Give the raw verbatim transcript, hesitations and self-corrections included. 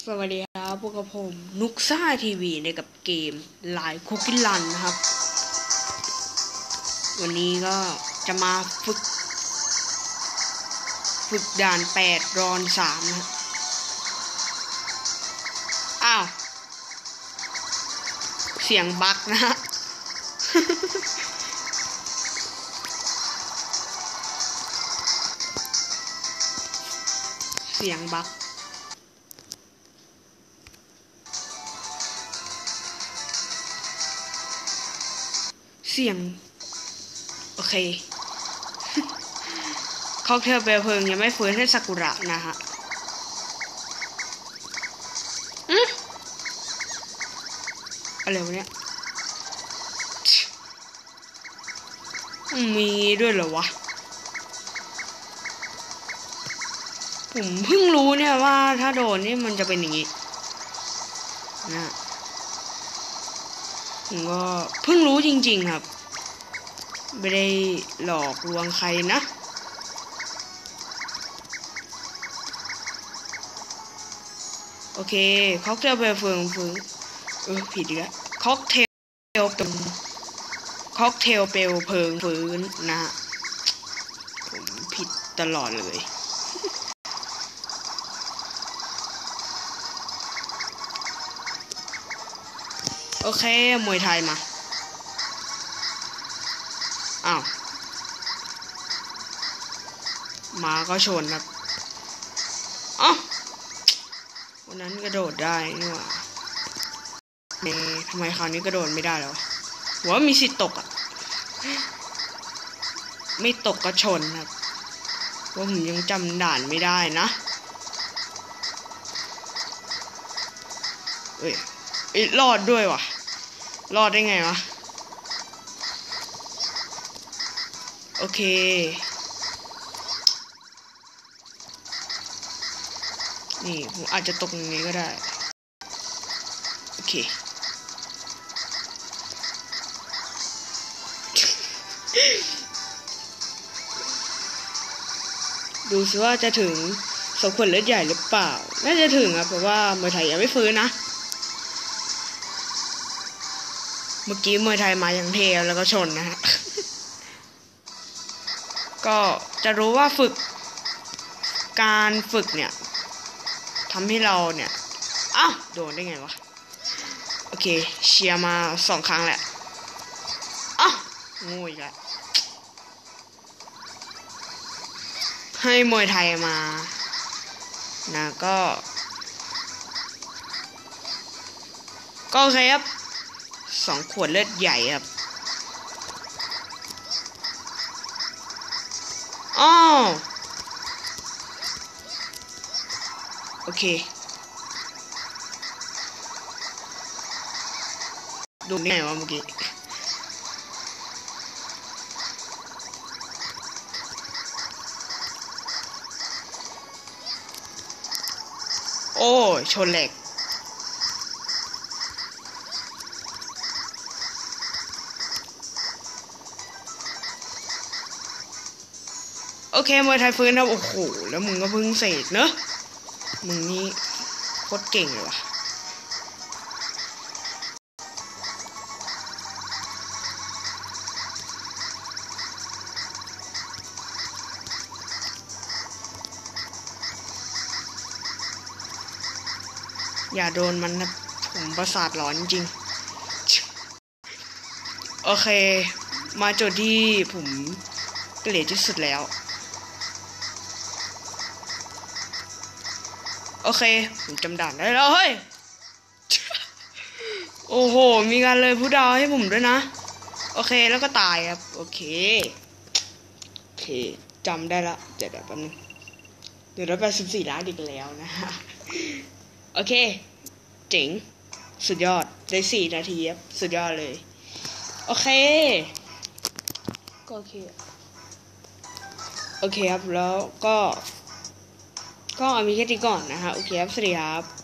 สวัสดีครับพวกกับผมนุกซ่าทีวีในกับเกมไลน์คุกกี้รันนะครับวันนี้ก็จะมาฝึกฝึกด่านแปดรอนสามนะอ้าวเสียงบั๊กนะฮะ เสียงบั๊กเสียงโอเค ค็อกเทลเปลวเพลิงยังไม่ฟื้นให้ซากุระนะฮะอะไรวะเนี่ยมีด้วยเหรอวะผมเพิ่งรู้เนี่ยว่าถ้าโดนนี่มันจะเป็นอย่างนี้นะผมก็เพิ่งรู้จริงๆครับไม่ได้หลอกลวงใครนะโอเคค็อกเทลเปลวเพลิงฟื้นเออผิดอีกแล้วค็อกเทลเป็นค็อกเทลเปลวเพลิงฟื้นนะผมผิดตลอดเลยโอเคมวยไทยมาอ้าวมาก็ชนครับอ๋อวันนั้นกระโดดได้นี่หว่าเอ๊ะทำไมคราวนี้กระโดดไม่ได้แล้วหัวมีสิทธิ์ตกอ่ะไม่ตกก็ชนครับว่าผมยังจำด่านไม่ได้นะเอ้ยอีรอดด้วยว่ะรอดได้ไงวะโอเคนี่ผมอาจจะตกอย่างนี้ก็ได้โอเค ดูซิว่าจะถึงสมควรเลือดใหญ่หรือเปล่าน่าจะถึงครับเพราะว่ามวยไทยยังไม่ฟื้นนะเมื่อกี้มวยไทยมาอย่างเทวแล้วก็ชนนะฮะ ก็จะรู้ว่าฝึกการฝึกเนี่ยทำให้เราเนี่ยอ้าวโดนได้ไงวะโอเคเชียร์มาสองครั้งแหละอ้าวงูอีกแล้วให้มวยไทยมานะก็ก็โอเคครับสองขวดเลือดใหญ่ครับอ้าวโอเคดูนี่ไงวะเมื่อกี้โอ้ชนเหล็กโอเคมวยไทยฟื้นครับโอ้โหแล้วมึงก็เพิ่งเสร็จเนอะมึงนี่โคตรเก่งเลยวะอย่าโดนมันนะผมประสาทหลอนจริงโอเคมาจุดที่ผมเกลียดที่สุดแล้วโอเคผมจำด่านได้แล้วเฮ้ย โอ้โหมีการเลยผู้ดาวให้ผมด้วยนะโอเคแล้วก็ตายครับโอเคโอเคจำได้ละเดี๋ยวแป๊บนึงเดี๋ยวเราไปสิบสี่ล้านอีกแล้วนะฮะโอเคเจ๋งสุดยอดได้สี่นาทีครับสุดยอดเลยโอเคก็โอเคโอเคครับแล้วก็ก็เอามีแค่นี้ก่อนนะฮะโอเคครับสวัสดีครับ